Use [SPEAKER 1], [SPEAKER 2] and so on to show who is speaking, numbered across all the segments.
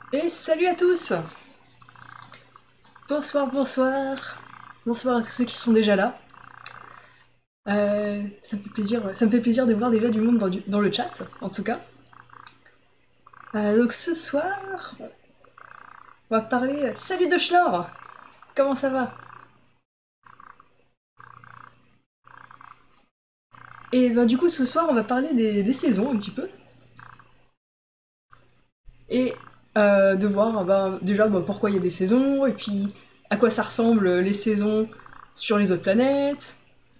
[SPEAKER 1] Et salut à tous! Bonsoir, bonsoir! Bonsoir à tous ceux qui sont déjà là. Ça me fait plaisir de voir déjà du monde dans le chat, en tout cas. Donc ce soir, on va parler... Salut de Schnorr! Comment ça va? Et bah, du coup, ce soir, on va parler des saisons un petit peu. Et de voir déjà pourquoi il y a des saisons, et puis à quoi ça ressemble les saisons sur les autres planètes.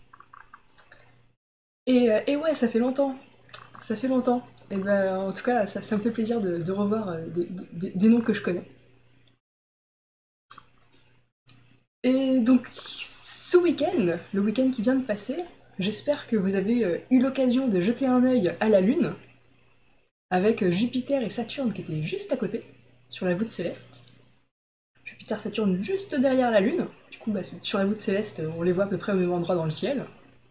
[SPEAKER 1] Et ouais, ça fait longtemps. Ça fait longtemps. Et ben, en tout cas, ça me fait plaisir de revoir des noms que je connais. Et donc, ce week-end, le week-end qui vient de passer, j'espère que vous avez eu l'occasion de jeter un œil à la Lune, avec Jupiter et Saturne qui étaient juste à côté, sur la voûte céleste. Jupiter, Saturne juste derrière la Lune. Du coup, bah, sur la voûte céleste, on les voit à peu près au même endroit dans le ciel.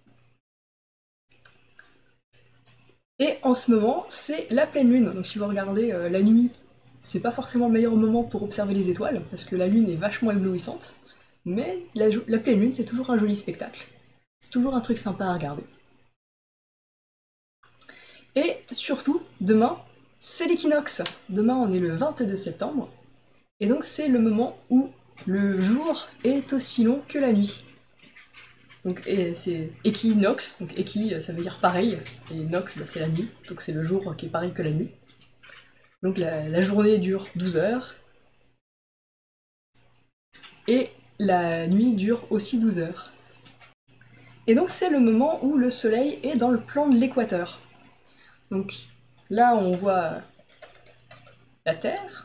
[SPEAKER 1] Et en ce moment, c'est la pleine lune. Donc si vous regardez la nuit, c'est pas forcément le meilleur moment pour observer les étoiles, parce que la lune est vachement éblouissante. Mais la pleine lune, c'est toujours un joli spectacle. C'est toujours un truc sympa à regarder. Et surtout, demain, c'est l'équinoxe. Demain, on est le 22 septembre. Et donc, c'est le moment où le jour est aussi long que la nuit. Donc, c'est équinoxe. Donc, équi, ça veut dire pareil. Et nox, bah, c'est la nuit. Donc, c'est le jour qui est pareil que la nuit. Donc la journée dure 12 heures et la nuit dure aussi 12 heures. Et donc c'est le moment où le soleil est dans le plan de l'équateur. Donc là on voit la Terre,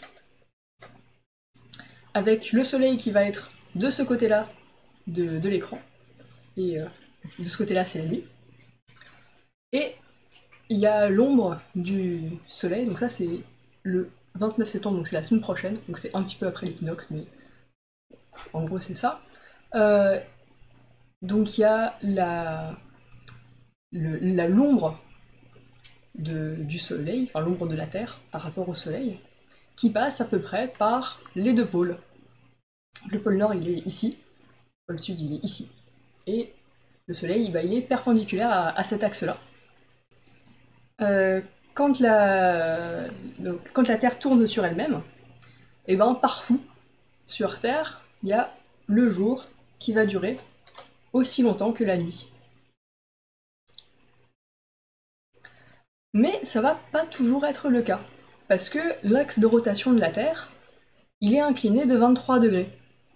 [SPEAKER 1] avec le soleil qui va être de ce côté-là de l'écran, et de ce côté-là c'est la nuit. Et il y a l'ombre du soleil, donc ça c'est le 29 septembre, donc c'est la semaine prochaine, donc c'est un petit peu après l'équinoxe, mais en gros c'est ça. Euh, donc il y a l'ombre du soleil, enfin l'ombre de la Terre par rapport au soleil, qui passe à peu près par les deux pôles. Le pôle nord il est ici, le pôle sud il est ici, et le soleil il est perpendiculaire à cet axe-là. Euh, quand, quand la Terre tourne sur elle-même, et ben partout sur Terre il y a le jour qui va durer aussi longtemps que la nuit. Mais ça va pas toujours être le cas, parce que l'axe de rotation de la Terre, il est incliné de 23 degrés.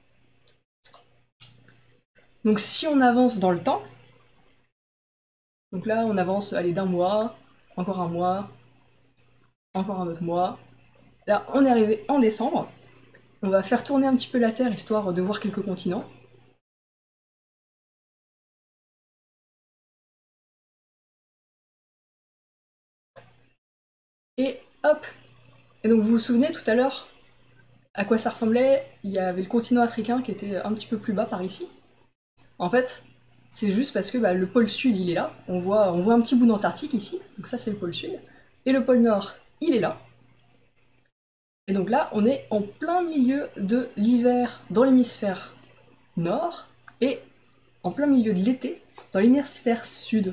[SPEAKER 1] Donc si on avance dans le temps, donc là on avance allez, d'un mois, encore un mois, encore un autre mois, là on est arrivé en décembre, on va faire tourner un petit peu la Terre histoire de voir quelques continents. Et hop. Et donc vous vous souvenez tout à l'heure à quoi ça ressemblait? Il y avait le continent africain qui était un petit peu plus bas par ici. En fait, c'est juste parce que le pôle sud il est là, on voit un petit bout d'Antarctique ici, donc ça c'est le pôle sud, et le pôle nord il est là. Et donc là on est en plein milieu de l'hiver dans l'hémisphère nord et en plein milieu de l'été dans l'hémisphère sud.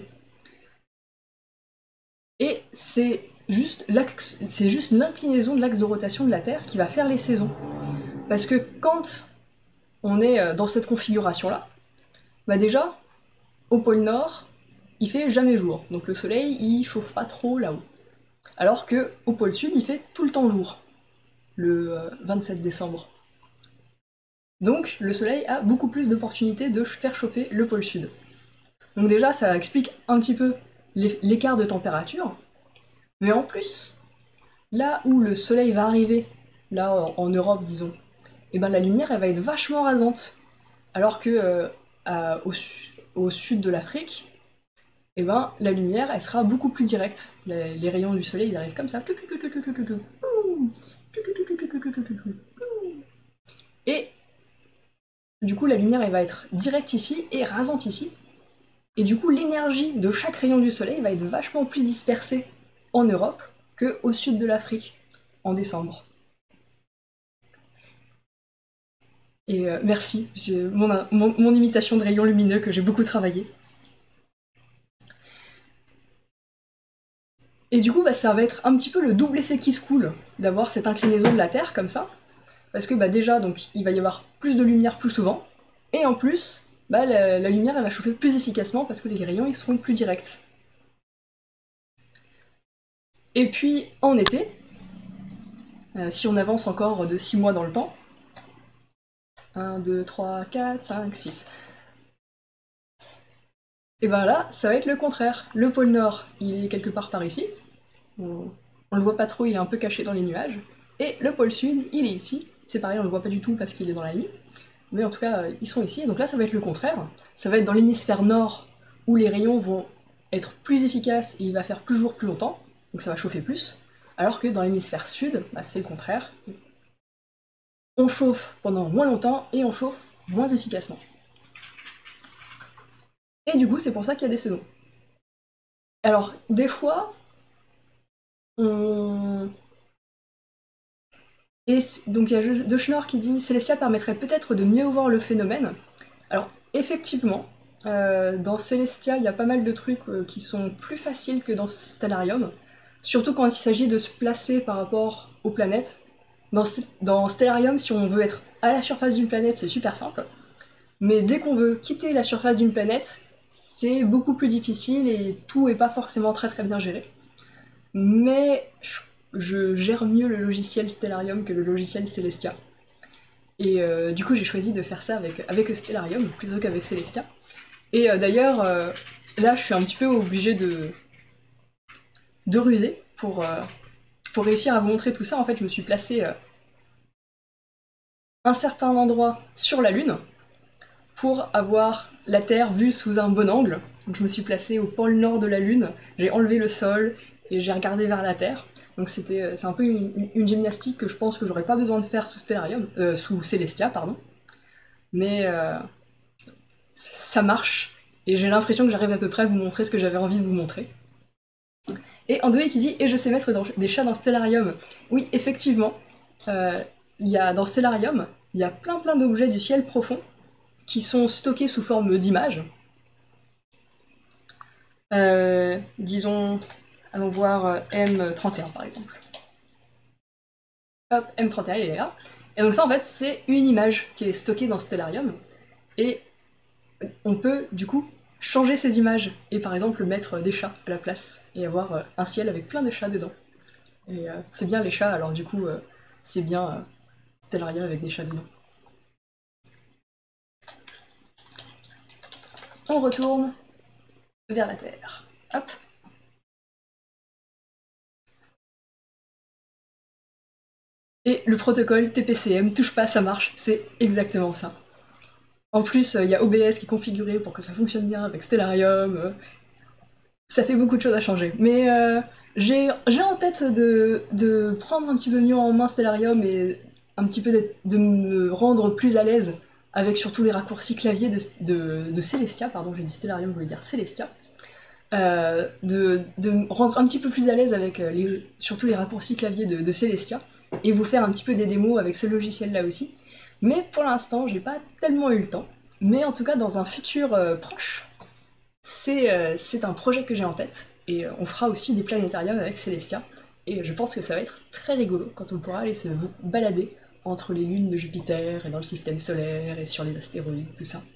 [SPEAKER 1] Et c'est juste l'inclinaison de l'axe de rotation de la Terre qui va faire les saisons. Parce que quand on est dans cette configuration-là, déjà, au pôle Nord, il fait jamais jour. Donc le soleil, il chauffe pas trop là-haut. Alors que au pôle Sud, il fait tout le temps jour, le 27 décembre. Donc le soleil a beaucoup plus d'opportunités de faire chauffer le pôle Sud. Donc déjà, ça explique un petit peu l'écart de température. Mais en plus, là où le soleil va arriver, là en Europe disons, et ben la lumière elle va être vachement rasante. Alors que au sud de l'Afrique, et ben la lumière elle sera beaucoup plus directe. Les rayons du soleil ils arrivent comme ça. Et du coup la lumière elle va être directe ici et rasante ici. Et du coup l'énergie de chaque rayon du soleil va être vachement plus dispersée en Europe qu'au sud de l'Afrique en décembre. Et merci, c'est mon imitation de rayon lumineux que j'ai beaucoup travaillé. Et du coup, bah, ça va être un petit peu le double effet qui se coule d'avoir cette inclinaison de la Terre comme ça. Parce que bah, déjà, donc, il va y avoir plus de lumière plus souvent. Et en plus, bah, la lumière elle va chauffer plus efficacement parce que les rayons ils seront plus directs. Et puis en été, si on avance encore de 6 mois dans le temps, 1, 2, 3, 4, 5, 6. Et ben là, ça va être le contraire. Le pôle Nord, il est quelque part par ici. On le voit pas trop, il est un peu caché dans les nuages. Et le pôle Sud, il est ici. C'est pareil, on le voit pas du tout parce qu'il est dans la nuit. Mais en tout cas, ils sont ici. Et donc là, ça va être le contraire. Ça va être dans l'hémisphère nord où les rayons vont être plus efficaces et il va faire plus jour plus longtemps. Donc ça va chauffer plus. Alors que dans l'hémisphère sud, bah, c'est le contraire. On chauffe pendant moins longtemps et on chauffe moins efficacement. Et du coup, c'est pour ça qu'il y a des saisons. Alors, des fois, on... Et donc il y a De Schnorr qui dit Célestia permettrait peut-être de mieux voir le phénomène. Alors, effectivement, dans Celestia, il y a pas mal de trucs qui sont plus faciles que dans Stellarium, surtout quand il s'agit de se placer par rapport aux planètes. Dans Stellarium, si on veut être à la surface d'une planète, c'est super simple, mais dès qu'on veut quitter la surface d'une planète, c'est beaucoup plus difficile et tout est pas forcément très très bien géré. Mais je gère mieux le logiciel Stellarium que le logiciel Celestia. Et du coup, j'ai choisi de faire ça avec Stellarium plutôt qu'avec Celestia. Et d'ailleurs, là, je suis un petit peu obligée de ruser pour réussir à vous montrer tout ça. En fait, je me suis placé un certain endroit sur la Lune pour avoir la Terre vue sous un bon angle. Donc, je me suis placé au pôle nord de la Lune, j'ai enlevé le sol et j'ai regardé vers la Terre. Donc c'est un peu une gymnastique que je pense que j'aurais pas besoin de faire sous Stellarium, sous Celestia, pardon. Mais ça marche et j'ai l'impression que j'arrive à peu près à vous montrer ce que j'avais envie de vous montrer. Et Andoué qui dit « Et je sais mettre des chats dans Stellarium ». Oui, effectivement, dans Stellarium, il y a plein d'objets du ciel profond qui sont stockés sous forme d'images. Disons, allons voir M31 par exemple. Hop, M31 il est là. Et donc ça en fait c'est une image qui est stockée dans Stellarium. Et on peut du coup changer ces images et par exemple mettre des chats à la place et avoir un ciel avec plein de chats dedans. Et c'est bien les chats, alors du coup c'est bien Stellarium avec des chats dedans. On retourne vers la Terre. Hop. Et le protocole TPCM, touche pas, ça marche, c'est exactement ça. En plus, il y a OBS qui est configuré pour que ça fonctionne bien avec Stellarium. Ça fait beaucoup de choses à changer. Mais j'ai en tête de prendre un petit peu mieux en main Stellarium et un petit peu de me rendre plus à l'aise avec surtout les raccourcis clavier de Celestia, pardon, j'ai dit Stellarium, je voulais dire Celestia. De me rendre un petit peu plus à l'aise avec surtout les raccourcis clavier de Celestia et vous faire un petit peu des démos avec ce logiciel-là aussi. Mais pour l'instant, j'ai pas tellement eu le temps. Mais en tout cas, dans un futur proche, c'est un projet que j'ai en tête. Et on fera aussi des planétariums avec Celestia. Et je pense que ça va être très rigolo quand on pourra aller se balader entre les lunes de Jupiter et dans le système solaire et sur les astéroïdes, tout ça.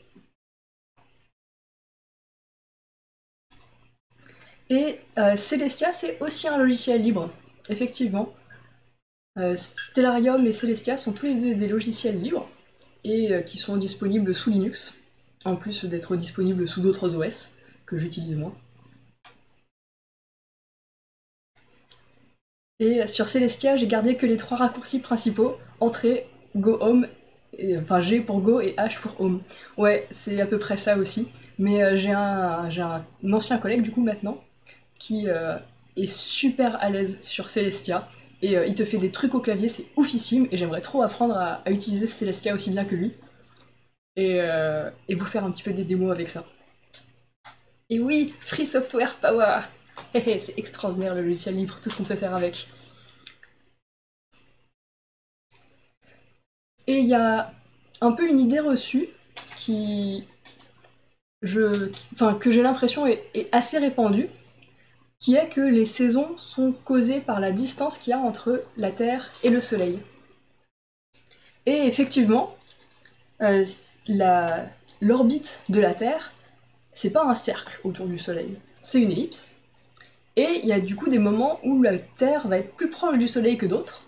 [SPEAKER 1] Et Celestia, c'est aussi un logiciel libre, effectivement. Stellarium et Celestia sont tous les deux des logiciels libres et qui sont disponibles sous Linux, en plus d'être disponibles sous d'autres OS que j'utilise moi. Et sur Celestia, j'ai gardé que les 3 raccourcis principaux, entrée, go home, enfin G pour go et H pour home. Ouais, c'est à peu près ça aussi. Mais j'ai un ancien collègue du coup maintenant qui est super à l'aise sur Celestia. Et il te fait des trucs au clavier, c'est oufissime, et j'aimerais trop apprendre à utiliser Celestia aussi bien que lui. Et vous faire un petit peu des démos avec ça. Et oui, Free Software Power. C'est extraordinaire le logiciel libre, tout ce qu'on peut faire avec. Et il y a un peu une idée reçue que j'ai l'impression est assez répandue, qui est que les saisons sont causées par la distance qu'il y a entre la Terre et le Soleil. Et effectivement, l'orbite de la Terre, c'est pas un cercle autour du Soleil, c'est une ellipse. Et il y a du coup des moments où la Terre va être plus proche du Soleil que d'autres.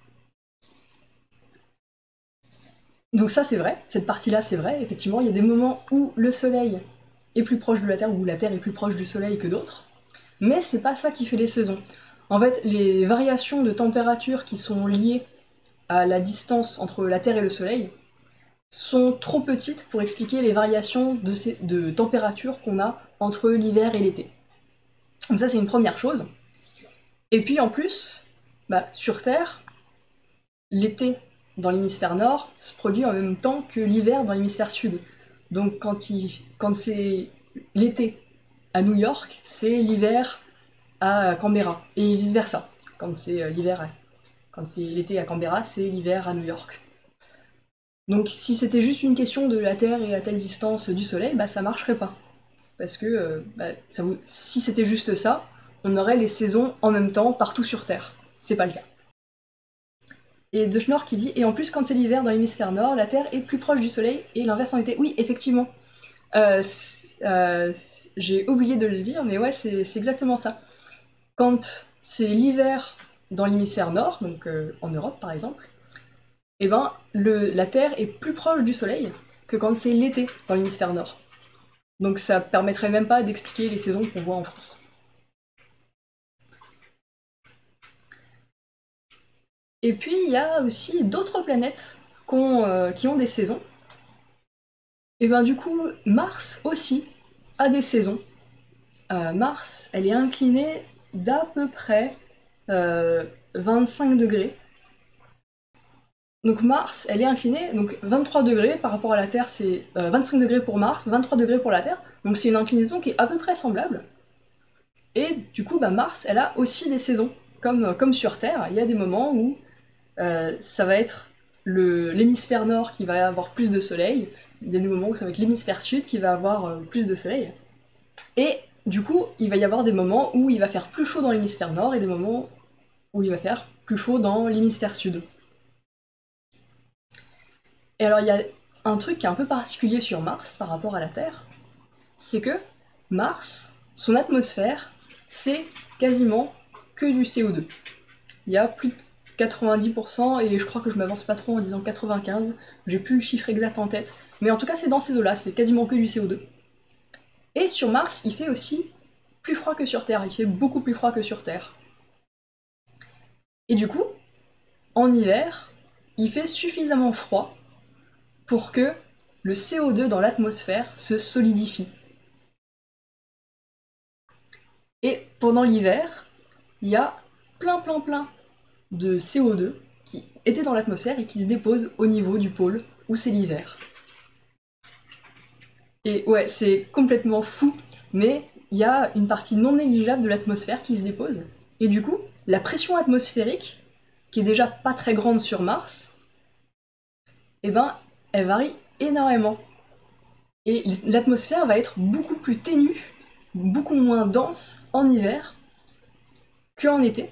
[SPEAKER 1] Donc ça c'est vrai, cette partie-là c'est vrai, effectivement, il y a des moments où le Soleil est plus proche de la Terre, où la Terre est plus proche du Soleil que d'autres, mais c'est pas ça qui fait les saisons. En fait, les variations de température qui sont liées à la distance entre la Terre et le Soleil sont trop petites pour expliquer les variations de température qu'on a entre l'hiver et l'été. Donc ça c'est une première chose. Et puis en plus, sur Terre, l'été dans l'hémisphère nord se produit en même temps que l'hiver dans l'hémisphère sud. Donc quand c'est l'été à New York, c'est l'hiver à Canberra, et vice-versa. Quand c'est l'été à Canberra, c'est l'hiver à New York. Donc si c'était juste une question de la Terre et à telle distance du Soleil, ça marcherait pas. Parce que si c'était juste ça, on aurait les saisons en même temps partout sur Terre. C'est pas le cas. Et De Schnorr qui dit « Et en plus, quand c'est l'hiver dans l'hémisphère nord, la Terre est plus proche du Soleil et l'inverse en été. » Oui, effectivement. J'ai oublié de le dire, mais ouais, c'est exactement ça. Quand c'est l'hiver dans l'hémisphère nord, donc en Europe par exemple, eh ben, la Terre est plus proche du Soleil que quand c'est l'été dans l'hémisphère nord. Donc ça permettrait même pas d'expliquer les saisons qu'on voit en France. Et puis il y a aussi d'autres planètes qui ont des saisons. Et ben du coup, Mars aussi a des saisons. Mars, elle est inclinée d'à peu près 25 degrés. Donc Mars, elle est inclinée, donc 23 degrés par rapport à la Terre, c'est 25 degrés pour Mars, 23 degrés pour la Terre, donc c'est une inclinaison qui est à peu près semblable. Et du coup, Mars, elle a aussi des saisons, comme sur Terre, il y a des moments où ça va être l'hémisphère nord qui va avoir plus de soleil, il y a des moments où ça va être l'hémisphère sud qui va avoir plus de soleil. Et du coup, il va y avoir des moments où il va faire plus chaud dans l'hémisphère nord et des moments où il va faire plus chaud dans l'hémisphère sud. Et alors il y a un truc qui est un peu particulier sur Mars par rapport à la Terre, c'est que Mars, son atmosphère, c'est quasiment que du CO2. Il y a plus de 90%, et je crois que je m'avance pas trop en disant 95, j'ai plus le chiffre exact en tête, mais en tout cas c'est dans ces eaux-là, c'est quasiment que du CO2. Et sur Mars, il fait aussi plus froid que sur Terre, il fait beaucoup plus froid que sur Terre. Et du coup, en hiver, il fait suffisamment froid pour que le CO2 dans l'atmosphère se solidifie. Et pendant l'hiver, il y a plein de CO2 qui étaient dans l'atmosphère et qui se déposent au niveau du pôle où c'est l'hiver. Et ouais, c'est complètement fou, mais il y a une partie non négligeable de l'atmosphère qui se dépose. Et du coup, la pression atmosphérique, qui est déjà pas très grande sur Mars, eh ben, elle varie énormément. Et l'atmosphère va être beaucoup plus ténue, beaucoup moins dense en hiver qu'en été.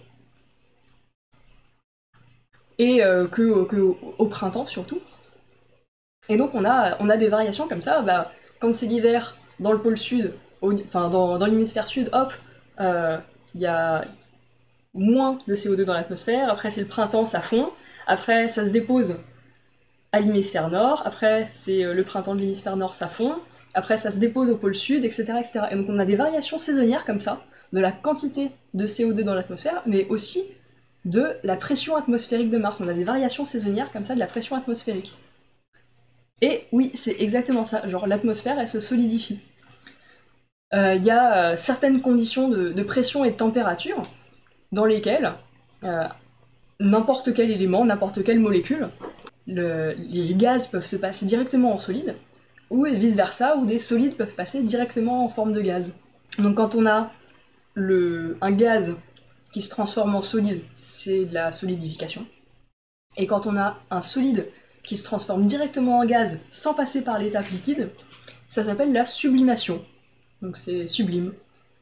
[SPEAKER 1] Et qu'au printemps surtout. Et donc on a des variations comme ça, quand c'est l'hiver dans le pôle sud, dans l'hémisphère sud, hop, il y a moins de CO2 dans l'atmosphère, après c'est le printemps, ça fond, après ça se dépose à l'hémisphère nord, après c'est le printemps de l'hémisphère nord, ça fond, après ça se dépose au pôle sud, etc., etc. Et donc on a des variations saisonnières comme ça, de la quantité de CO2 dans l'atmosphère, mais aussi de la pression atmosphérique de Mars. On a des variations saisonnières comme ça de la pression atmosphérique. Et oui, c'est exactement ça, genre l'atmosphère, elle se solidifie. Il y a certaines conditions de pression et de température dans lesquelles n'importe quel élément, n'importe quelle molécule, les gaz peuvent se passer directement en solide, ou vice-versa, où des solides peuvent passer directement en forme de gaz. Donc quand on a un gaz qui se transforme en solide, c'est de la solidification. Et quand on a un solide qui se transforme directement en gaz sans passer par l'étape liquide, ça s'appelle la sublimation. Donc c'est sublime.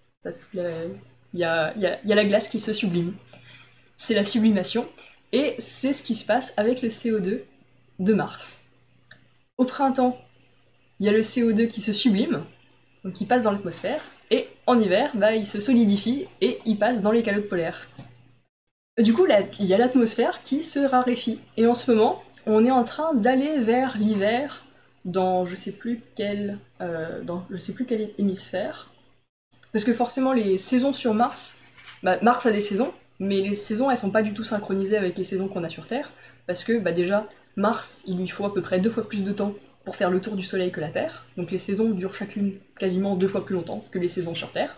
[SPEAKER 1] Il y a la glace qui se sublime. C'est la sublimation. Et c'est ce qui se passe avec le CO2 de Mars. Au printemps, il y a le CO2 qui se sublime, donc il passe dans l'atmosphère, et en hiver, il se solidifie et il passe dans les calottes polaires. Du coup, là, il y a l'atmosphère qui se raréfie. Et en ce moment, on est en train d'aller vers l'hiver dans je sais plus quel hémisphère. Parce que forcément, les saisons sur Mars, Mars a des saisons, mais les saisons, elles sont pas du tout synchronisées avec les saisons qu'on a sur Terre. Parce que déjà, Mars, il lui faut à peu près 2 fois plus de temps pour faire le tour du Soleil que la Terre. Donc les saisons durent chacune quasiment 2 fois plus longtemps que les saisons sur Terre.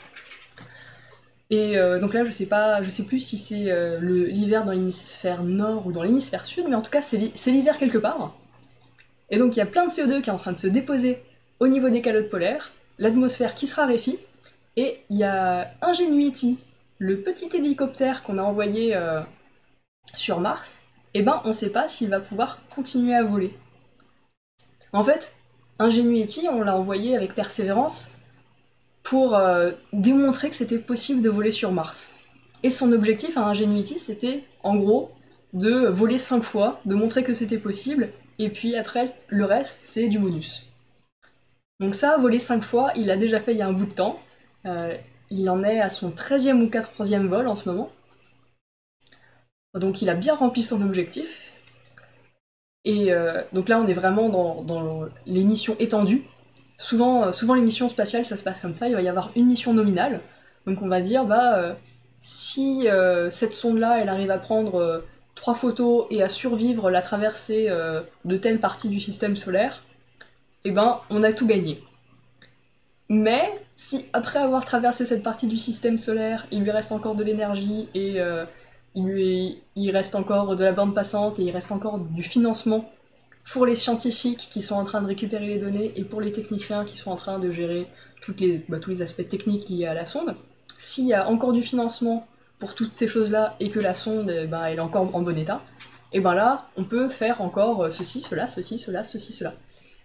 [SPEAKER 1] Et donc là, je sais plus si c'est l'hiver dans l'hémisphère nord ou dans l'hémisphère sud, mais en tout cas, c'est l'hiver quelque part. Et donc il y a plein de CO2 qui est en train de se déposer au niveau des calottes polaires, l'atmosphère qui se raréfie, et il y a Ingenuity, le petit hélicoptère qu'on a envoyé sur Mars, et on sait pas s'il va pouvoir continuer à voler. En fait, Ingenuity, on l'a envoyé avec persévérance pour démontrer que c'était possible de voler sur Mars. Et son objectif à Ingenuity, c'était en gros de voler 5 fois, de montrer que c'était possible, et puis après, le reste, c'est du bonus. Donc ça, voler 5 fois, il l'a déjà fait il y a un bout de temps. Il en est à son 13e ou 14e vol en ce moment. Donc il a bien rempli son objectif. Et donc là, on est vraiment dans les missions étendues. Souvent, les missions spatiales, ça se passe comme ça. Il va y avoir une mission nominale. Donc on va dire, si cette sonde-là, elle arrive à prendre 3 photos et à survivre la traversée de telle partie du système solaire, on a tout gagné. Mais si après avoir traversé cette partie du système solaire, il lui reste encore de l'énergie et il reste encore de la bande passante et il reste encore du financement pour les scientifiques qui sont en train de récupérer les données et pour les techniciens qui sont en train de gérer tous les aspects techniques liés à la sonde, s'il y a encore du financement pour toutes ces choses-là et que la sonde elle est encore en bon état, et là, on peut faire encore ceci, cela, ceci, cela, ceci, cela.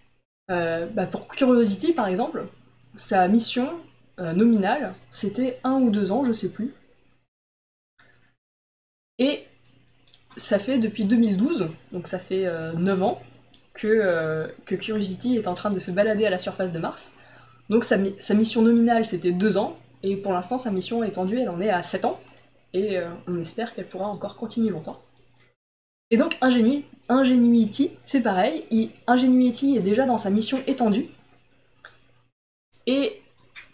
[SPEAKER 1] Pour Curiosity, par exemple, sa mission nominale, c'était 1 ou 2 ans, je sais plus. Et ça fait depuis 2012, donc ça fait 9 ans, que Curiosity est en train de se balader à la surface de Mars. Donc sa mission nominale, c'était 2 ans, et pour l'instant, sa mission étendue, elle en est à 7 ans, et on espère qu'elle pourra encore continuer longtemps. Et donc Ingenuity, c'est pareil, Ingenuity est déjà dans sa mission étendue, et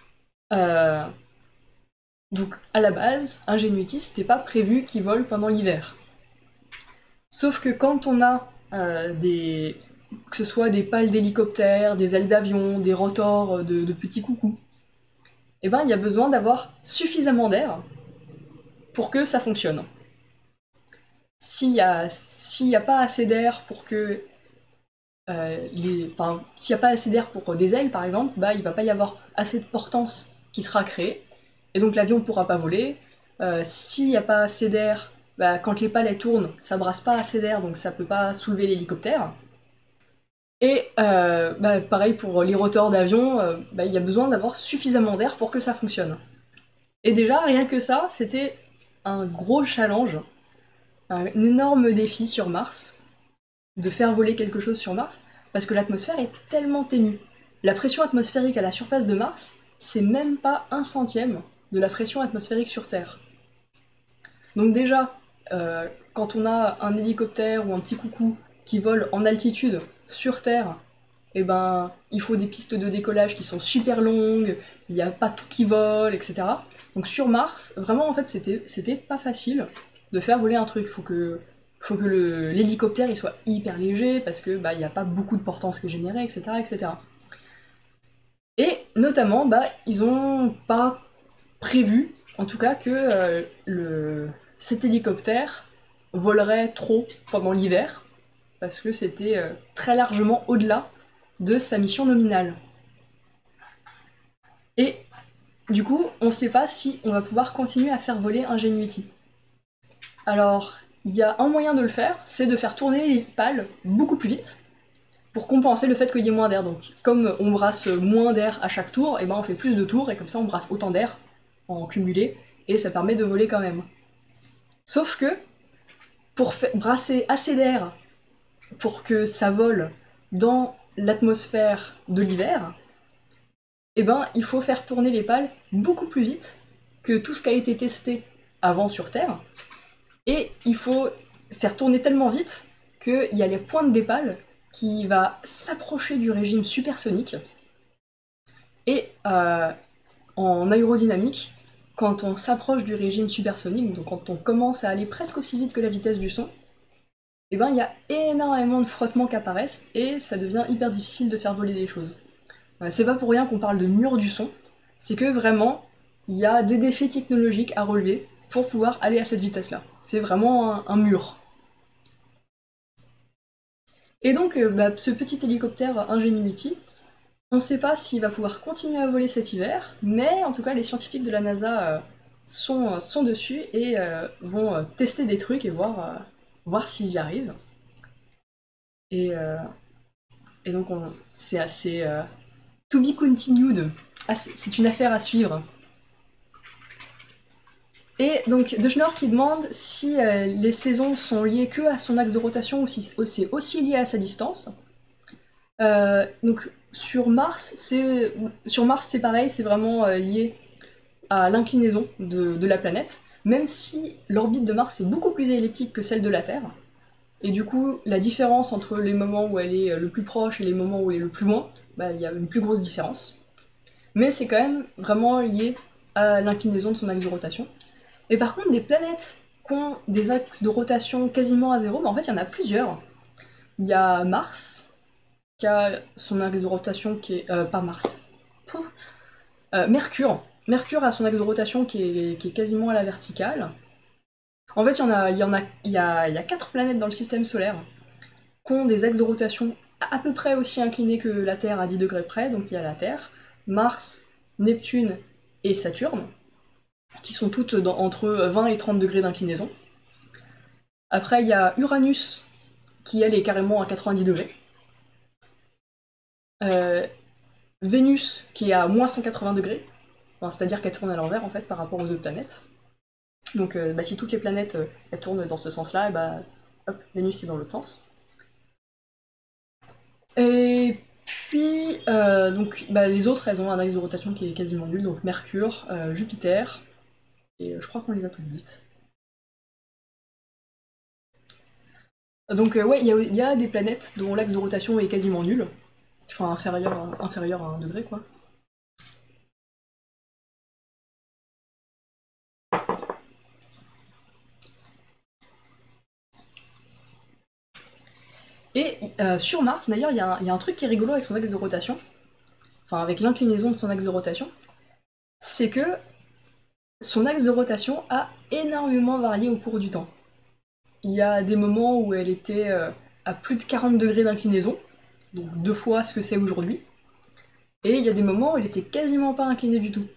[SPEAKER 1] donc à la base, Ingenuity, c'était pas prévu qu'il vole pendant l'hiver. Sauf que quand on a que ce soit des pales d'hélicoptères, des ailes d'avion, des rotors de petits coucous, il y a besoin d'avoir suffisamment d'air pour que ça fonctionne. S'il y a pas assez d'air pour que s'il n'y a pas assez d'air pour des ailes, par exemple, il va pas y avoir assez de portance qui sera créée, et donc l'avion ne pourra pas voler. S'il n'y a pas assez d'air, quand les pales tournent, ça brasse pas assez d'air, donc ça peut pas soulever l'hélicoptère. Et pareil pour les rotors d'avion, il y a besoin d'avoir suffisamment d'air pour que ça fonctionne. Et déjà, rien que ça, c'était un gros challenge, un énorme défi sur Mars, de faire voler quelque chose sur Mars, parce que l'atmosphère est tellement ténue. La pression atmosphérique à la surface de Mars, c'est même pas 1/100 de la pression atmosphérique sur Terre. Donc déjà, quand on a un hélicoptère ou un petit coucou qui vole en altitude sur Terre, il faut des pistes de décollage qui sont super longues, il n'y a pas tout qui vole, etc. Donc sur Mars, vraiment en fait c'était pas facile de faire voler un truc. Faut que l'hélicoptère il soit hyper léger parce que il n'y a pas beaucoup de portance qui est générée, etc., etc. Et notamment, ils ont pas prévu, en tout cas, que cet hélicoptère volerait trop pendant l'hiver, parce que c'était très largement au-delà de sa mission nominale. Et du coup, on sait pas si on va pouvoir continuer à faire voler Ingenuity. Alors, il y a un moyen de le faire, c'est de faire tourner les pales beaucoup plus vite, pour compenser le fait qu'il y ait moins d'air. Donc comme on brasse moins d'air à chaque tour, et ben on fait plus de tours, et comme ça on brasse autant d'air en cumulé, et ça permet de voler quand même. Sauf que, pour brasser assez d'air pour que ça vole dans l'atmosphère de l'hiver, eh ben, il faut faire tourner les pales beaucoup plus vite que tout ce qui a été testé avant sur Terre. Et il faut faire tourner tellement vite qu'il y a les pointes des pales qui va s'approcher du régime supersonique. Et en aérodynamique, quand on s'approche du régime supersonique, donc quand on commence à aller presque aussi vite que la vitesse du son, et ben il y a énormément de frottements qui apparaissent et ça devient hyper difficile de faire voler des choses. C'est pas pour rien qu'on parle de mur du son, c'est que vraiment, il y a des défis technologiques à relever pour pouvoir aller à cette vitesse-là. C'est vraiment un mur. Et donc, ce petit hélicoptère Ingenuity, on ne sait pas s'il va pouvoir continuer à voler cet hiver, mais en tout cas, les scientifiques de la NASA sont dessus et vont tester des trucs et voir s'ils y arrivent. Et, euh, et donc, c'est assez... to be continued. C'est une affaire à suivre. Et donc, De Schnorr qui demande si les saisons sont liées que à son axe de rotation ou si c'est aussi lié à sa distance. Donc, sur Mars, c'est pareil, c'est vraiment lié à l'inclinaison de la planète, même si l'orbite de Mars est beaucoup plus elliptique que celle de la Terre. Et du coup, la différence entre les moments où elle est le plus proche et les moments où elle est le plus loin, il y a une plus grosse différence. Mais c'est quand même vraiment lié à l'inclinaison de son axe de rotation. Et par contre, des planètes qui ont des axes de rotation quasiment à zéro, en fait, il y en a plusieurs. Il y a Mars, qui a son axe de rotation qui est... pas Mars. Mercure. Mercure a son axe de rotation qui est quasiment à la verticale. En fait, il y a 4 planètes dans le système solaire qui ont des axes de rotation à peu près aussi inclinés que la Terre à 10 degrés près. Donc il y a la Terre, Mars, Neptune et Saturne, qui sont toutes entre 20 et 30 degrés d'inclinaison. Après, il y a Uranus, qui elle est carrément à 90 degrés. Vénus, qui est à moins 180 degrés. Enfin, c'est-à-dire qu'elle tourne à l'envers, en fait, par rapport aux autres planètes. Donc, si toutes les planètes elles tournent dans ce sens-là, hop, Vénus est dans l'autre sens. Et puis, donc, les autres, elles ont un axe de rotation qui est quasiment nul. Donc, Mercure, Jupiter, et je crois qu'on les a toutes dites. Donc, ouais, il y a des planètes dont l'axe de rotation est quasiment nul. Enfin, inférieur à 1 degré, quoi. Et sur Mars, d'ailleurs, il y a un truc qui est rigolo avec son axe de rotation, enfin avec l'inclinaison de son axe de rotation, c'est que son axe de rotation a énormément varié au cours du temps. Il y a des moments où elle était à plus de 40 degrés d'inclinaison, donc 2 fois ce que c'est aujourd'hui, et il y a des moments où elle était quasiment pas inclinée du tout.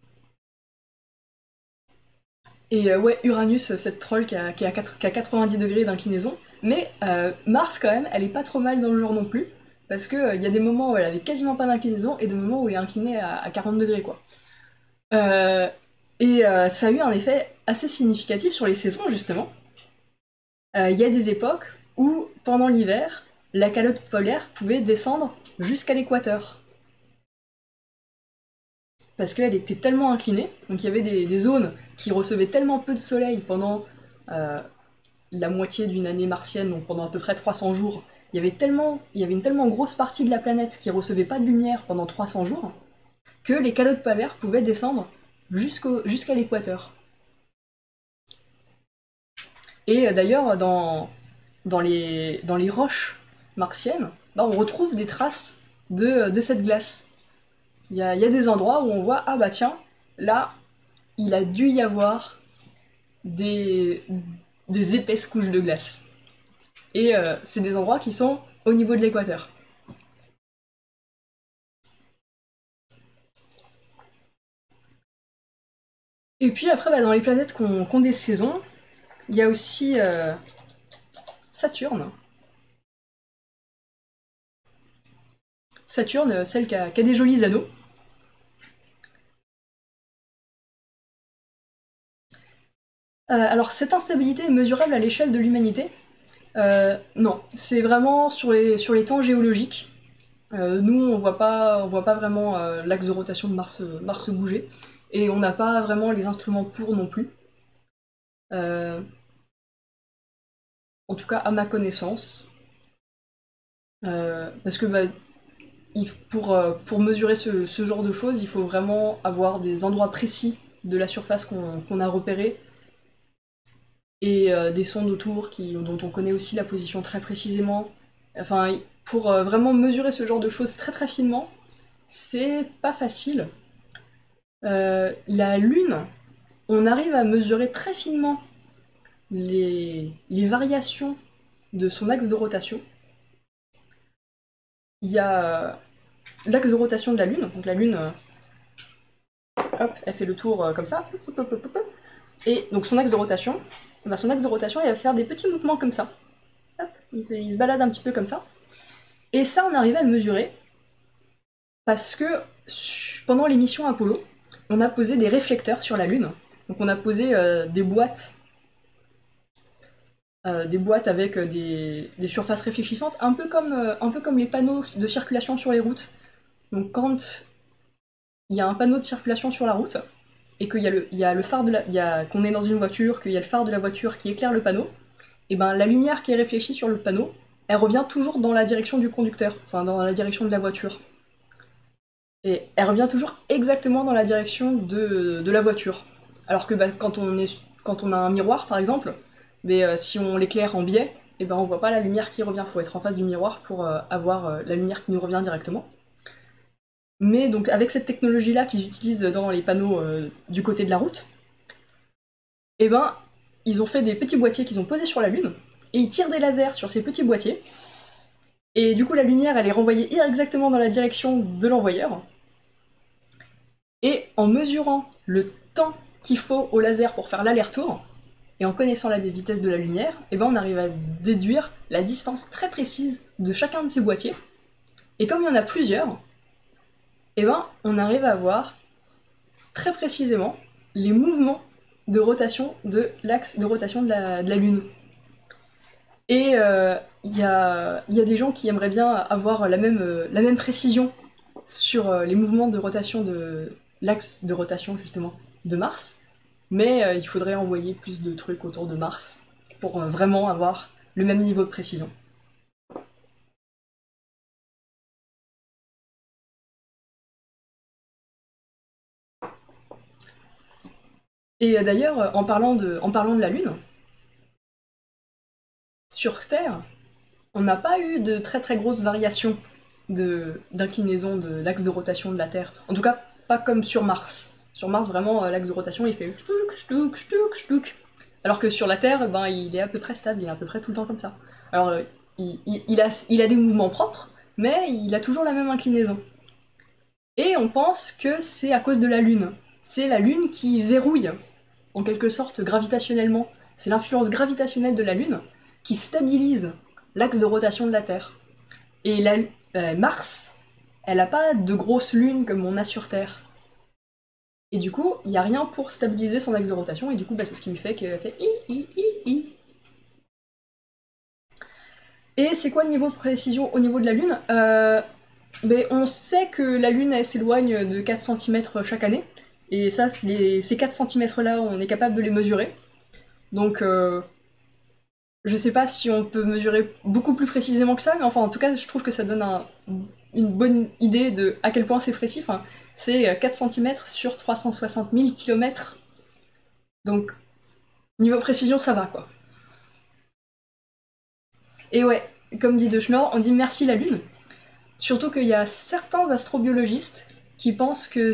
[SPEAKER 1] Et ouais, Uranus, cette troll qui a 90 degrés d'inclinaison, mais Mars quand même, elle est pas trop mal dans le genre non plus, parce que il y a des moments où elle avait quasiment pas d'inclinaison et des moments où elle est inclinée à 40 degrés quoi. Euh, et ça a eu un effet assez significatif sur les saisons justement. Il y a des époques où pendant l'hiver, la calotte polaire pouvait descendre jusqu'à l'équateur. Parce qu'elle était tellement inclinée, donc il y avait des zones qui recevaient tellement peu de soleil pendant euh, la moitié d'une année martienne, donc pendant à peu près 300 jours, il y avait une tellement grosse partie de la planète qui recevait pas de lumière pendant 300 jours, que les calottes polaires pouvaient descendre jusqu'à l'équateur. Et d'ailleurs, dans les roches martiennes, on retrouve des traces de cette glace. Il y a des endroits où on voit, ah bah tiens, là, il a dû y avoir des, des épaisses couches de glace. Et c'est des endroits qui sont au niveau de l'équateur. Et puis après, dans les planètes qui ont des saisons, il y a aussi Saturne. Saturne, celle qui a des jolis anneaux. Alors, cette instabilité est mesurable à l'échelle de l'humanité? Non, c'est vraiment sur les temps géologiques. Nous, on voit pas vraiment l'axe de rotation de Mars bouger, et on n'a pas vraiment les instruments pour non plus. Euh, En tout cas, à ma connaissance. Parce que bah, pour mesurer ce genre de choses, il faut vraiment avoir des endroits précis de la surface qu'on a repérés, et des sondes autour dont on connaît aussi la position très précisément. Enfin, pour vraiment mesurer ce genre de choses très très finement, c'est pas facile. La Lune, on arrive à mesurer très finement les variations de son axe de rotation. Il y a l'axe de rotation de la Lune, donc la Lune, hop, elle fait le tour comme ça, et donc son axe de rotation, bah son axe de rotation, il va faire des petits mouvements comme ça. Hop, il se balade un petit peu comme ça. Et ça, on arrivait à le mesurer parce que pendant les missions Apollo, on a posé des réflecteurs sur la Lune. Donc on a posé des boîtes avec des surfaces réfléchissantes, un peu comme les panneaux de circulation sur les routes. Donc quand il y a un panneau de circulation sur la route, et qu'il y a le phare qu'on est dans une voiture, qu'il y a le phare de la voiture qui éclaire le panneau, et ben la lumière qui est réfléchie sur le panneau, elle revient toujours dans la direction du conducteur, enfin dans la direction de la voiture. Et elle revient toujours exactement dans la direction de la voiture. Alors que bah, quand on a un miroir par exemple, mais si on l'éclaire en biais, et ben on voit pas la lumière qui revient, faut être en face du miroir pour avoir la lumière qui nous revient directement. Mais donc avec cette technologie-là qu'ils utilisent dans les panneaux du côté de la route, et ben ils ont fait des petits boîtiers qu'ils ont posés sur la Lune, et ils tirent des lasers sur ces petits boîtiers, et du coup la lumière elle est renvoyée exactement dans la direction de l'envoyeur, et en mesurant le temps qu'il faut au laser pour faire l'aller-retour, et en connaissant la vitesse de la lumière, et ben on arrive à déduire la distance très précise de chacun de ces boîtiers, et comme il y en a plusieurs, et ben on arrive à voir très précisément les mouvements de rotation de l'axe de rotation de la Lune. Et il y a des gens qui aimeraient bien avoir la même précision sur les mouvements de rotation de l'axe de rotation justement de Mars, mais il faudrait envoyer plus de trucs autour de Mars pour vraiment avoir le même niveau de précision. Et d'ailleurs, en parlant de la Lune, sur Terre, on n'a pas eu de très très grosses variations d'inclinaison de l'axe de rotation de la Terre. En tout cas, pas comme sur Mars. Sur Mars, vraiment, l'axe de rotation, il fait ch'touk, ch'touk, ch'touk, ch'touk. Alors que sur la Terre, ben, il est à peu près stable, il est à peu près tout le temps comme ça. Alors, il a des mouvements propres, mais il a toujours la même inclinaison. Et on pense que c'est à cause de la Lune. C'est la Lune qui verrouille, en quelque sorte, gravitationnellement. C'est l'influence gravitationnelle de la Lune qui stabilise l'axe de rotation de la Terre. Et Mars, elle n'a pas de grosse lune comme on a sur Terre. Et du coup, il n'y a rien pour stabiliser son axe de rotation, et du coup, bah, c'est ce qui lui fait qu'elle fait i. Et c'est quoi le niveau de précision au niveau de la Lune ben, on sait que la Lune, elle s'éloigne de 4 cm chaque année, et ça, ces 4 cm là, on est capable de les mesurer. Donc, je sais pas si on peut mesurer beaucoup plus précisément que ça, mais enfin, en tout cas, je trouve que ça donne une bonne idée de à quel point c'est précis. Enfin, c'est 4 cm sur 360 000 km. Donc, niveau précision, ça va, quoi. Et ouais, comme dit De Schnorr, on dit merci la Lune. Surtout qu'il y a certains astrobiologistes qui pensent que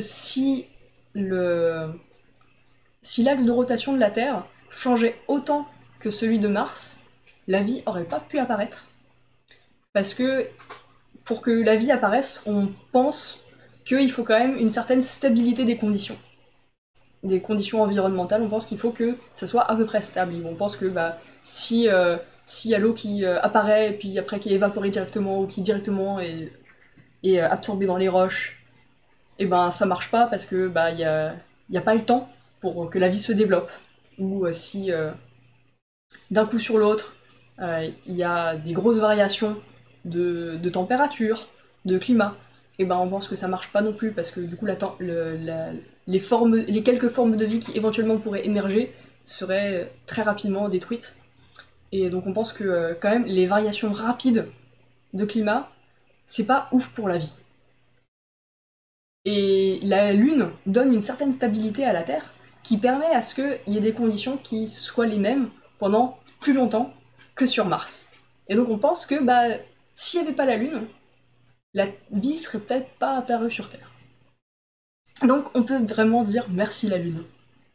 [SPEAKER 1] si l'axe de rotation de la Terre changeait autant que celui de Mars, la vie aurait pas pu apparaître. Parce que pour que la vie apparaisse, on pense qu'il faut quand même une certaine stabilité des conditions. des conditions environnementales, on pense qu'il faut que ça soit à peu près stable. On pense que si y a l'eau qui apparaît, et puis après qui est évaporée directement, ou qui directement est absorbée dans les roches, et ben ça marche pas parce que y a pas le temps pour que la vie se développe. Ou si d'un coup sur l'autre, il y a des grosses variations de température, de climat, et ben on pense que ça marche pas non plus parce que du coup les quelques formes de vie qui éventuellement pourraient émerger seraient très rapidement détruites. Et donc on pense que quand même les variations rapides de climat, c'est pas ouf pour la vie. Et la Lune donne une certaine stabilité à la Terre qui permet à ce qu'il y ait des conditions qui soient les mêmes pendant plus longtemps que sur Mars. Et donc on pense que s'il n'y avait pas la Lune, la vie serait peut-être pas apparue sur Terre. Donc on peut vraiment dire merci la Lune.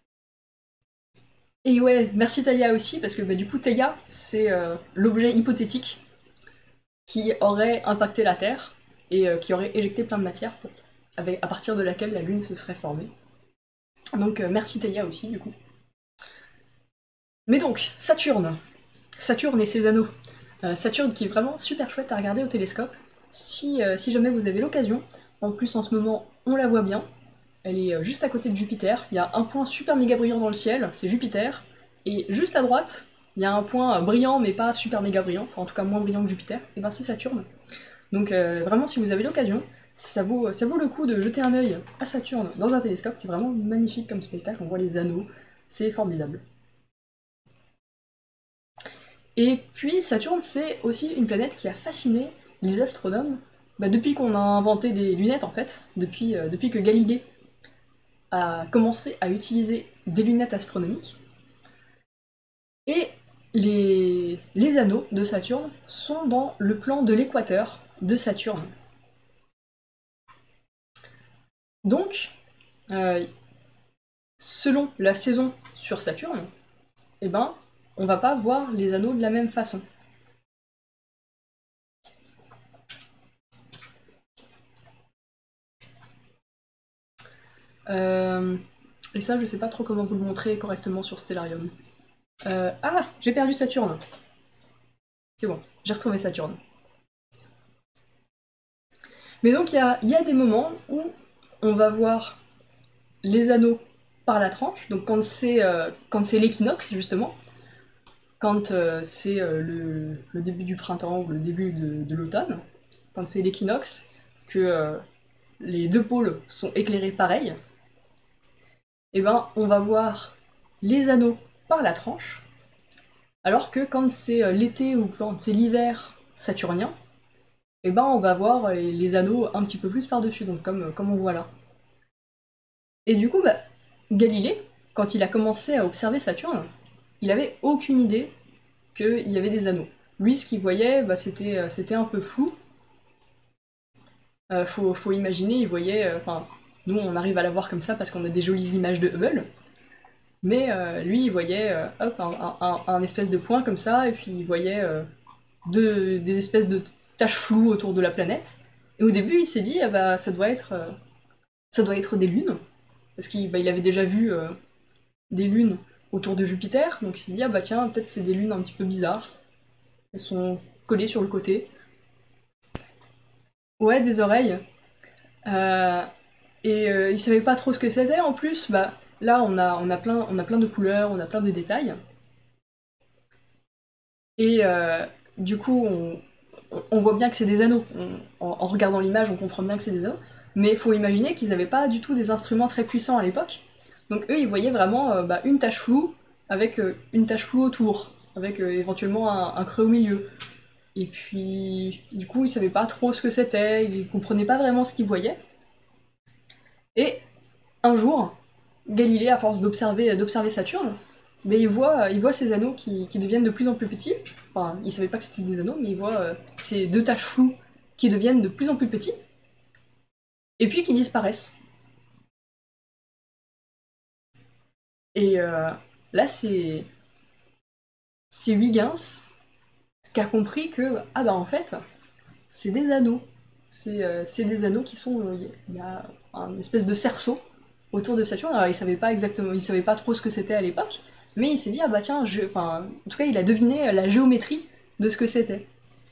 [SPEAKER 1] Et ouais, merci Théia aussi, parce que du coup Théia, c'est l'objet hypothétique qui aurait impacté la Terre et qui aurait éjecté plein de matière à partir de laquelle la Lune se serait formée. Donc merci Théia aussi du coup. Mais donc, Saturne. Saturne et ses anneaux. Saturne qui est vraiment super chouette à regarder au télescope. Si jamais vous avez l'occasion, en plus en ce moment on la voit bien, elle est juste à côté de Jupiter, il y a un point super méga brillant dans le ciel, c'est Jupiter, et juste à droite, il y a un point brillant mais pas super méga brillant, enfin en tout cas moins brillant que Jupiter, et c'est Saturne. Donc vraiment si vous avez l'occasion, ça vaut le coup de jeter un œil à Saturne dans un télescope, c'est vraiment magnifique comme spectacle, on voit les anneaux, c'est formidable. Et puis Saturne, c'est aussi une planète qui a fasciné les astronomes depuis qu'on a inventé des lunettes en fait, depuis que Galilée a commencé à utiliser des lunettes astronomiques. Et les anneaux de Saturne sont dans le plan de l'équateur de Saturne. Donc, selon la saison sur Saturne, on va pas voir les anneaux de la même façon. Et ça, je sais pas trop comment vous le montrer correctement sur Stellarium. Ah, j'ai perdu Saturne. C'est bon, j'ai retrouvé Saturne. Mais donc, il y a des moments où on va voir les anneaux par la tranche, donc quand c'est l'équinoxe, justement, quand c'est le début du printemps ou le début de l'automne, quand c'est l'équinoxe, que les deux pôles sont éclairés pareil, on va voir les anneaux par la tranche, alors que quand c'est l'été ou quand c'est l'hiver saturnien, on va voir les anneaux un petit peu plus par-dessus, donc comme on voit là. Et du coup, Galilée, quand il a commencé à observer Saturne, il avait aucune idée qu'il y avait des anneaux. Lui, ce qu'il voyait, c'était un peu flou. Faut imaginer, il voyait... nous, on arrive à la voir comme ça parce qu'on a des jolies images de Hubble. Mais lui, il voyait un espèce de point comme ça, et puis il voyait des espèces de taches floues autour de la planète. Et au début, il s'est dit, ça doit être des lunes, parce qu'il avait déjà vu des lunes autour de Jupiter, donc il s'est dit, tiens, peut-être c'est des lunes un petit peu bizarres. Elles sont collées sur le côté. Ouais, des oreilles. Euh, il savait pas trop ce que c'était en plus. Là, on a plein de couleurs, on a plein de détails. Et du coup, on voit bien que c'est des anneaux. En regardant l'image, on comprend bien que c'est des anneaux. Mais il faut imaginer qu'ils n'avaient pas du tout des instruments très puissants à l'époque. Donc eux, ils voyaient vraiment une tache floue avec une tache floue autour, avec éventuellement un creux au milieu. Et puis, du coup, ils savaient pas trop ce que c'était, ils comprenaient pas vraiment ce qu'ils voyaient. Et un jour, Galilée, à force d'observer Saturne, il voit ces anneaux qui deviennent de plus en plus petits. Enfin, il savait pas que c'était des anneaux, mais il voit ces deux taches floues qui deviennent de plus en plus petits, et puis qui disparaissent. Et là, c'est Huygens qui a compris que, en fait, c'est des anneaux. C'est des anneaux qui sont... Il y a un espèce de cerceau autour de Saturne. Alors il savait pas exactement, il savait pas trop ce que c'était à l'époque, mais il s'est dit ah bah tiens, enfin en tout cas il a deviné la géométrie de ce que c'était.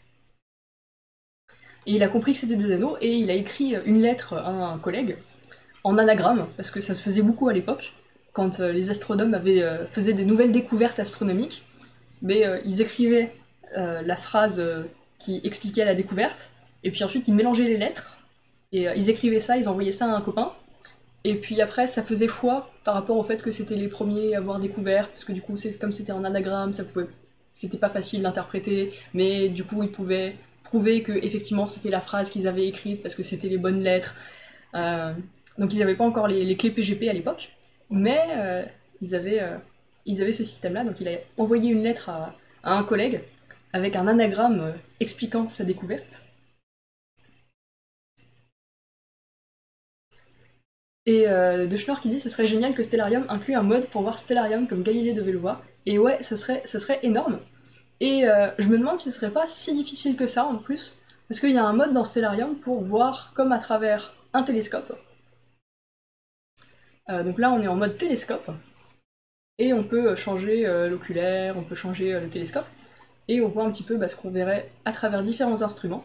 [SPEAKER 1] Et il a compris que c'était des anneaux et il a écrit une lettre à un collègue en anagramme parce que ça se faisait beaucoup à l'époque quand les astronomes faisaient des nouvelles découvertes astronomiques. Mais ils écrivaient la phrase qui expliquait la découverte et puis ensuite ils mélangeaient les lettres et ils écrivaient ça, ils envoyaient ça à un copain. Et puis après, ça faisait foi par rapport au fait que c'était les premiers à avoir découvert, parce que du coup, comme c'était en anagramme, c'était pas facile d'interpréter, mais du coup, ils pouvaient prouver que effectivement c'était la phrase qu'ils avaient écrite parce que c'était les bonnes lettres. Euh, donc ils n'avaient pas encore les clés PGP à l'époque, mais ils avaient ce système-là. Donc il a envoyé une lettre à un collègue avec un anagramme expliquant sa découverte. Et de Schnorr qui dit ce serait génial que Stellarium inclue un mode pour voir Stellarium comme Galilée devait le voir. Et ouais, ça serait énorme. Et je me demande si ce serait pas si difficile que ça en plus, parce qu'il y a un mode dans Stellarium pour voir comme à travers un télescope. Donc là on est en mode télescope, et on peut changer l'oculaire, on peut changer le télescope, et on voit un petit peu ce qu'on verrait à travers différents instruments.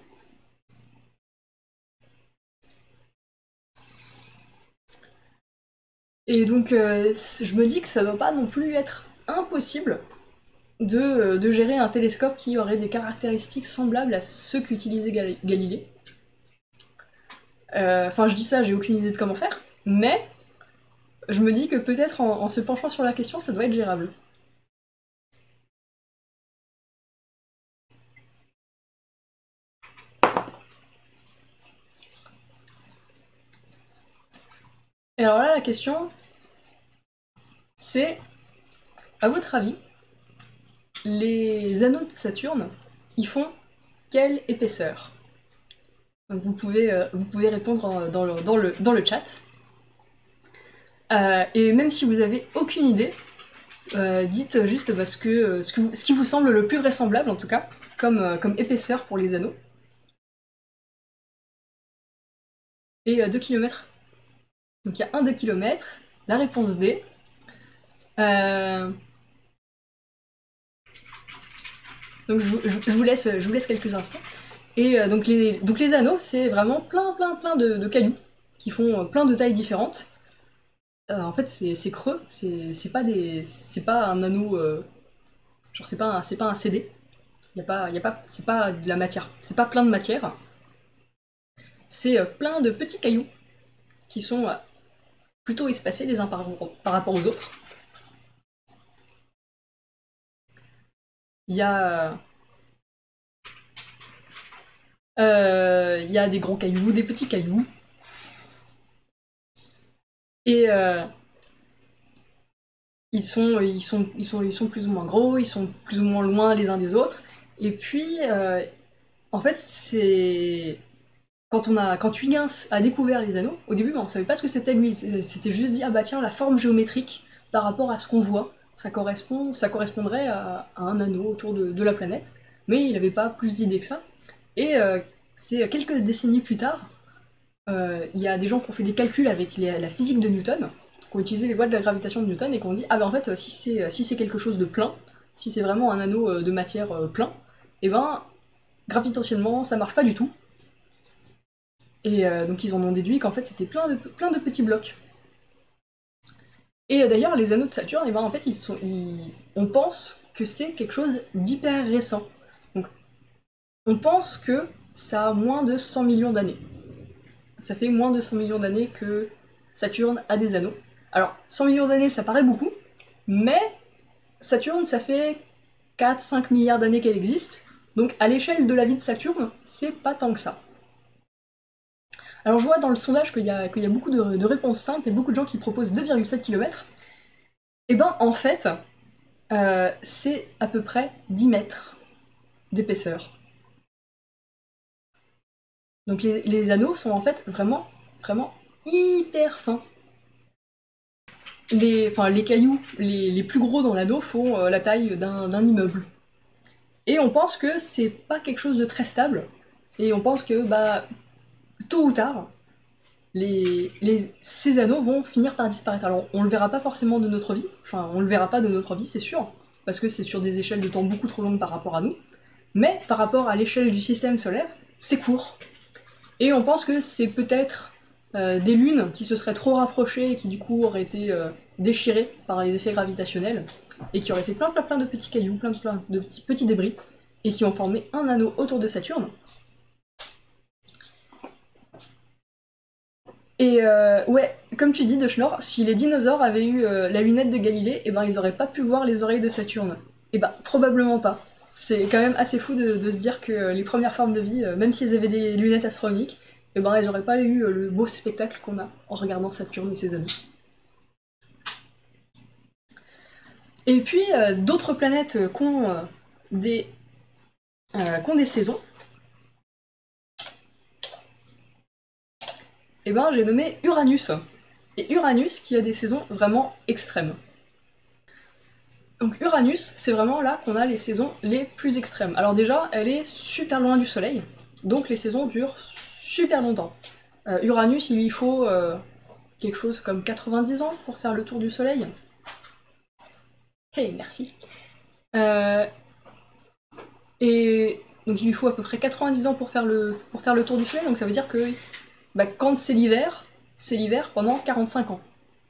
[SPEAKER 1] Et donc je me dis que ça doit pas non plus être impossible de gérer un télescope qui aurait des caractéristiques semblables à ceux qu'utilisait Galilée. Enfin, je dis ça, j'ai aucune idée de comment faire, mais je me dis que peut-être en se penchant sur la question, ça doit être gérable. Et alors là, la question, c'est, à votre avis, les anneaux de Saturne, ils font quelle épaisseur? Donc vous pouvez répondre dans le chat. Et même si vous avez aucune idée, dites juste ce qui vous semble le plus vraisemblable, en tout cas, comme épaisseur pour les anneaux. Et 2 km. Donc il y a 2 km. La réponse D. Euh, donc je vous laisse quelques instants. Et donc les anneaux, c'est vraiment plein de cailloux qui font plein de tailles différentes. En fait, c'est creux, c'est pas un anneau, genre c'est pas un CD. C'est pas de la matière, c'est pas plein de matière. C'est plein de petits cailloux qui sont plutôt espacés les uns par rapport aux autres. Il il y a des gros cailloux, des petits cailloux, et ils sont plus ou moins gros, ils sont plus ou moins loin les uns des autres. Et puis, en fait, c'est quand Huygens a découvert les anneaux, au début, on savait pas ce que c'était lui. C'était juste dit ah bah tiens la forme géométrique par rapport à ce qu'on voit, ça correspondrait à un anneau autour de la planète. Mais il n'avait pas plus d'idées que ça. Et c'est quelques décennies plus tard, il y a des gens qui ont fait des calculs avec la physique de Newton, qui ont utilisé les lois de la gravitation de Newton et qui ont dit ah ben en fait si c'est quelque chose de plein, si c'est vraiment un anneau de matière plein, et ben gravitationnellement ça marche pas du tout. Et donc ils en ont déduit qu'en fait c'était plein de petits blocs. Et d'ailleurs les anneaux de Saturne, et ben en fait on pense que c'est quelque chose d'hyper récent. Donc on pense que ça a moins de 100 millions d'années. Ça fait moins de 100 millions d'années que Saturne a des anneaux. Alors, 100 millions d'années, ça paraît beaucoup, mais Saturne, ça fait 4-5 milliards d'années qu'elle existe, donc à l'échelle de la vie de Saturne, c'est pas tant que ça. Alors je vois dans le sondage qu'il y a beaucoup de réponses simples, il y a beaucoup de gens qui proposent 2,7 km. Et ben en fait, c'est à peu près 10 mètres d'épaisseur. Donc les anneaux sont en fait vraiment hyper fins. Les cailloux les plus gros dans l'anneau font la taille d'un immeuble. Et on pense que c'est pas quelque chose de très stable. Et on pense que, bah, tôt ou tard, ces anneaux vont finir par disparaître. Alors on le verra pas forcément de notre vie, enfin on le verra pas de notre vie c'est sûr, parce que c'est sur des échelles de temps beaucoup trop longues par rapport à nous, mais par rapport à l'échelle du système solaire, c'est court. Et on pense que c'est peut-être des lunes qui se seraient trop rapprochées et qui du coup auraient été déchirées par les effets gravitationnels, et qui auraient fait plein de petits cailloux, plein de petits débris, et qui ont formé un anneau autour de Saturne. Et ouais, comme tu dis, de Schnorr, si les dinosaures avaient eu la lunette de Galilée, eh ben ils auraient pas pu voir les oreilles de Saturne. Eh ben probablement pas. C'est quand même assez fou de se dire que les premières formes de vie, même si elles avaient des lunettes astronomiques, eh ben elles auraient pas eu le beau spectacle qu'on a en regardant Saturne et ses anneaux. Et puis d'autres planètes qui ont des saisons. Eh ben j'ai nommé Uranus. Et Uranus qui a des saisons vraiment extrêmes. Donc Uranus, c'est vraiment là qu'on a les saisons les plus extrêmes. Alors déjà, elle est super loin du Soleil, donc les saisons durent super longtemps. Uranus, il lui faut quelque chose comme 90 ans pour faire le tour du Soleil. Hey, merci. Et donc il lui faut à peu près 90 ans pour faire le tour du Soleil, donc ça veut dire que quand c'est l'hiver pendant 45 ans.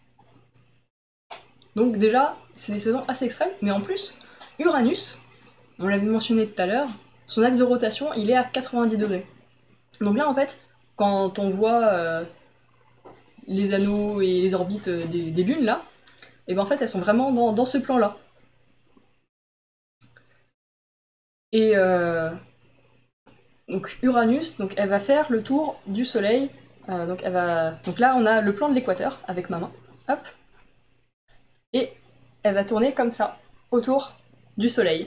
[SPEAKER 1] Donc déjà, c'est des saisons assez extrêmes, mais en plus, Uranus, on l'avait mentionné tout à l'heure, son axe de rotation, il est à 90 degrés. Donc là, en fait, quand on voit les anneaux et les orbites des lunes, là, et ben en fait, elles sont vraiment dans ce plan-là. Et donc Uranus, donc elle va faire le tour du Soleil. Donc là, on a le plan de l'équateur avec ma main. Hop. Et elle va tourner comme ça, autour du Soleil.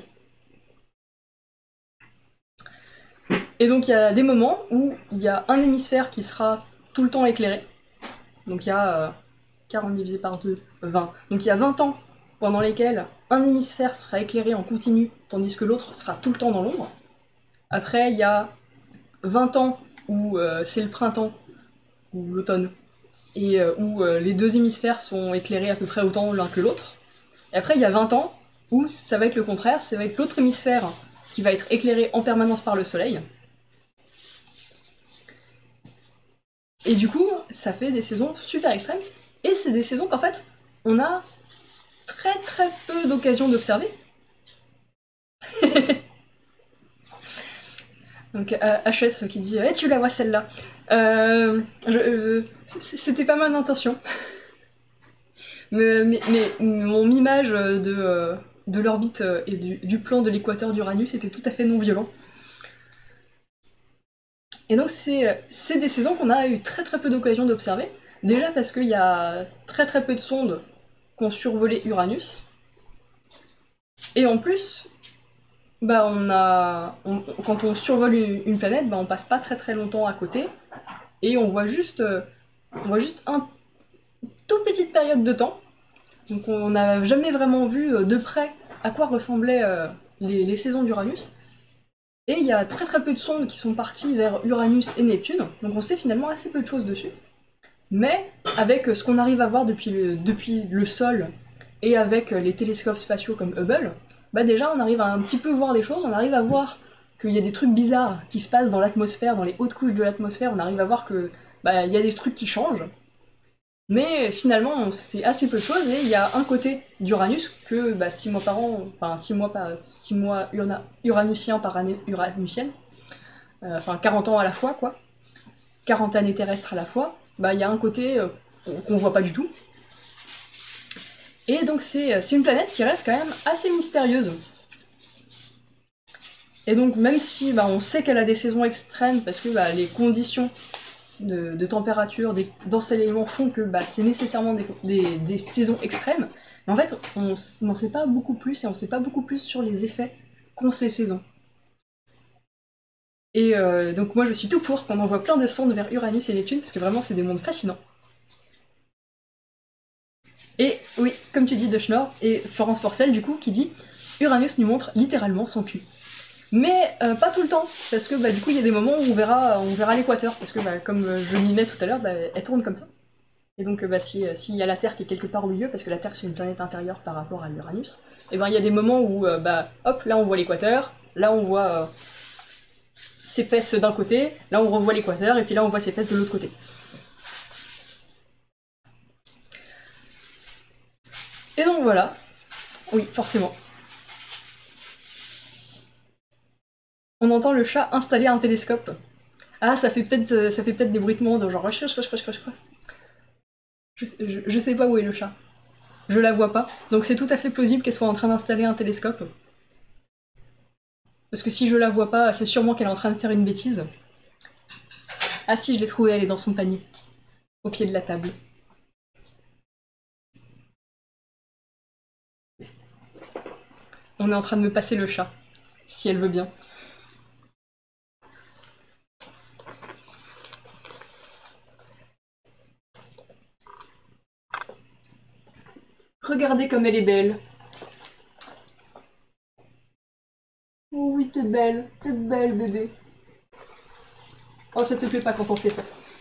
[SPEAKER 1] Et donc il y a des moments où il y a un hémisphère qui sera tout le temps éclairé. Donc il y a 40 divisé par 2, 20. Donc il y a 20 ans pendant lesquels un hémisphère sera éclairé en continu, tandis que l'autre sera tout le temps dans l'ombre. Après, il y a 20 ans où c'est le printemps, ou l'automne, et où les deux hémisphères sont éclairés à peu près autant l'un que l'autre. Et après, il y a 20 ans où ça va être le contraire, ça va être l'autre hémisphère qui va être éclairé en permanence par le soleil. Et du coup, ça fait des saisons super extrêmes, et c'est des saisons qu'en fait, on a très peu d'occasions d'observer. Donc HS qui dit tu la vois celle-là. C'était pas mon intention. mais mon image de l'orbite et du plan de l'équateur d'Uranus était tout à fait non violent. Et donc c'est des saisons qu'on a eu très peu d'occasions d'observer. Déjà parce qu'il y a très peu de sondes qui ont survolé Uranus. Et en plus, quand on survole une planète, on passe pas très longtemps à côté. Et on voit juste un toute petite période de temps. Donc on n'a jamais vraiment vu de près à quoi ressemblaient les saisons d'Uranus. Et il y a très peu de sondes qui sont parties vers Uranus et Neptune, donc on sait finalement assez peu de choses dessus. Mais avec ce qu'on arrive à voir depuis le sol et avec les télescopes spatiaux comme Hubble, déjà on arrive à un petit peu voir des choses, on arrive à voir qu'il y a des trucs bizarres qui se passent dans l'atmosphère, dans les hautes couches de l'atmosphère, on arrive à voir que il y a des trucs qui changent. Mais finalement, c'est assez peu de choses, et il y a un côté d'Uranus que 6 mois par an, enfin 6 mois uranusiens par année uranusienne, enfin 40 ans à la fois, quoi, 40 années terrestres à la fois, il y a un côté qu'on voit pas du tout. Et donc c'est une planète qui reste quand même assez mystérieuse. Et donc même si on sait qu'elle a des saisons extrêmes, parce que les conditions de température, d'ensoleillement font que c'est nécessairement des saisons extrêmes, mais en fait on n'en sait pas beaucoup plus, et on sait pas beaucoup plus sur les effets qu'ont ces saisons. Et donc moi je suis tout pour qu'on envoie plein de sondes vers Uranus et Neptune, parce que vraiment c'est des mondes fascinants. Et oui, comme tu dis de Schnorr, et Florence Porcel du coup qui dit Uranus nous montre littéralement son cul. Mais pas tout le temps, parce que bah, du coup il y a des moments où on verra l'équateur, parce que bah, comme je l'y mets tout à l'heure, bah, elle tourne comme ça. Et donc bah, s'il y a la Terre qui est quelque part au milieu, parce que la Terre c'est une planète intérieure par rapport à l'Uranus, et ben il y a des moments où bah hop, là on voit l'équateur, là on voit ses fesses d'un côté, là on revoit l'équateur, et puis là on voit ses fesses de l'autre côté. Et donc voilà, oui forcément. On entend le chat installer un télescope. Ah, ça fait peut-être des bruitements de genre je sais pas où est le chat. Je la vois pas. Donc c'est tout à fait plausible qu'elle soit en train d'installer un télescope. Parce que si je la vois pas, c'est sûrement qu'elle est en train de faire une bêtise. Ah si, je l'ai trouvée, elle est dans son panier. Au pied de la table. On est en train de me passer le chat. Si elle veut bien. Regardez comme elle est belle. Oh oui, t'es belle bébé. Oh, ça te plaît pas quand on fait ça.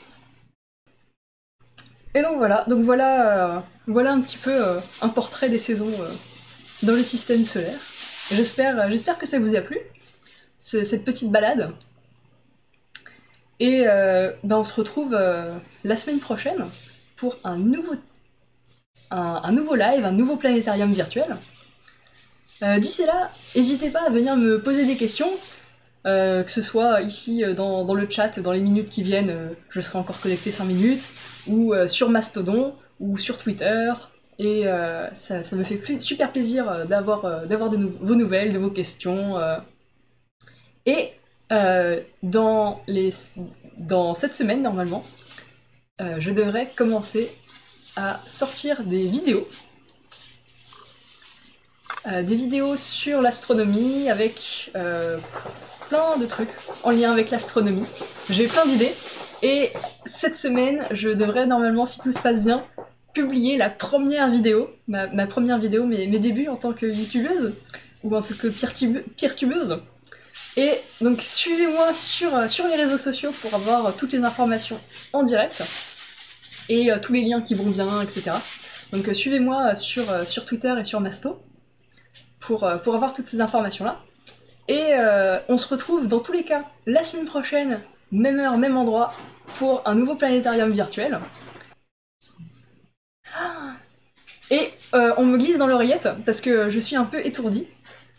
[SPEAKER 1] Et donc voilà un petit peu un portrait des saisons dans le système solaire. J'espère que ça vous a plu, cette petite balade. Et ben on se retrouve la semaine prochaine pour un nouveau live, un nouveau planétarium virtuel. D'ici là, n'hésitez pas à venir me poser des questions, que ce soit ici dans le chat, dans les minutes qui viennent, je serai encore connecté 5 minutes, ou sur Mastodon, ou sur Twitter. Et ça me fait super plaisir d'avoir vos nouvelles, de vos questions. Et dans cette semaine, normalement, je devrais commencer à sortir des vidéos sur l'astronomie avec plein de trucs en lien avec l'astronomie. J'ai plein d'idées et cette semaine, je devrais normalement, si tout se passe bien, publier la première vidéo, ma première vidéo, mes débuts en tant que youtubeuse ou en tant que peertubeuse. Et donc suivez-moi sur les réseaux sociaux pour avoir toutes les informations en direct et tous les liens qui vont bien, etc. Donc suivez-moi sur Twitter et sur Masto pour avoir toutes ces informations-là. Et on se retrouve dans tous les cas la semaine prochaine, même heure, même endroit, pour un nouveau planétarium virtuel. Et on me glisse dans l'oreillette parce que je suis un peu étourdie.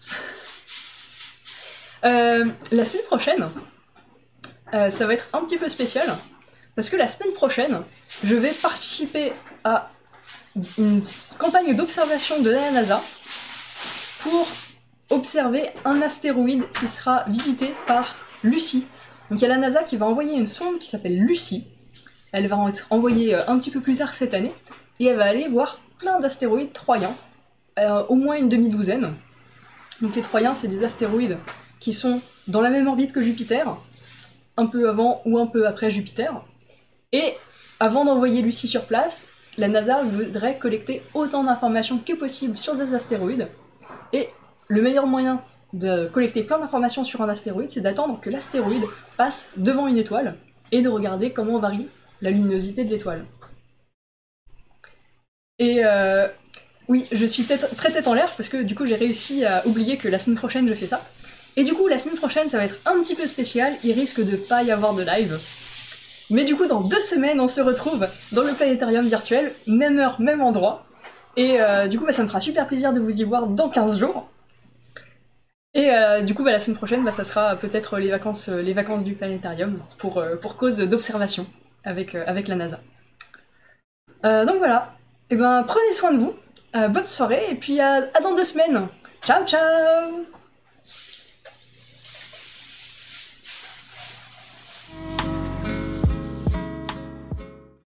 [SPEAKER 1] La semaine prochaine, ça va être un petit peu spécial, parce que la semaine prochaine, je vais participer à une campagne d'observation de la NASA pour observer un astéroïde qui sera visité par Lucie. Donc il y a la NASA qui va envoyer une sonde qui s'appelle Lucie. Elle va être envoyée un petit peu plus tard cette année, et elle va aller voir plein d'astéroïdes troyens, au moins une demi-douzaine. Donc les troyens, c'est des astéroïdes qui sont dans la même orbite que Jupiter, un peu avant ou un peu après Jupiter. Et avant d'envoyer Lucie sur place, la NASA voudrait collecter autant d'informations que possible sur ces astéroïdes. Et le meilleur moyen de collecter plein d'informations sur un astéroïde, c'est d'attendre que l'astéroïde passe devant une étoile et de regarder comment varie la luminosité de l'étoile. Et oui, je suis très tête en l'air parce que du coup j'ai réussi à oublier que la semaine prochaine je fais ça. Et du coup la semaine prochaine ça va être un petit peu spécial, il risque de pas y avoir de live. Mais du coup dans 2 semaines on se retrouve dans le planétarium virtuel, même heure, même endroit. Et du coup ça me fera super plaisir de vous y voir dans 15 jours. Et du coup la semaine prochaine ça sera peut-être les vacances du planétarium pour cause d'observation avec la NASA. Donc voilà, et ben prenez soin de vous, bonne soirée et puis à dans 2 semaines. Ciao ciao.